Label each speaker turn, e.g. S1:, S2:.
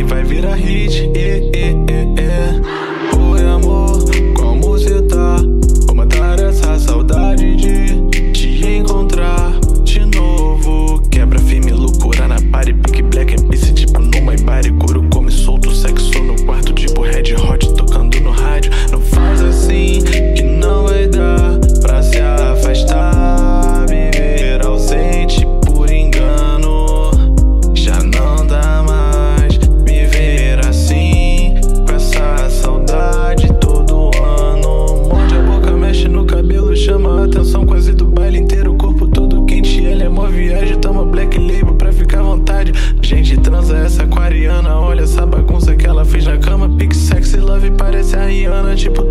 S1: vai virar hit. Oi amor, como cê tá? Vou matar essa saudade de te encontrar de novo. Quebra firme, loucura na party, Big Black MC tipo numa body. Couro come solto, sexo no quarto tipo Red Hot tocando no rádio. Não faz assim que não vai dar pra se afastar. Viver ausente por engano já não dá mais. Viver assim com essa saudade todo ano. Morde a boca, mexe no cabelo, chama a atenção quase do baile inteiro. O corpo todo quente, ela é mó viagem. Toma Black Label pra ficar à vontade. Gente, transa essa aquariana, olha essa bagunça que ela fez na cama. Pique sexy love, parece a Rihanna, tipo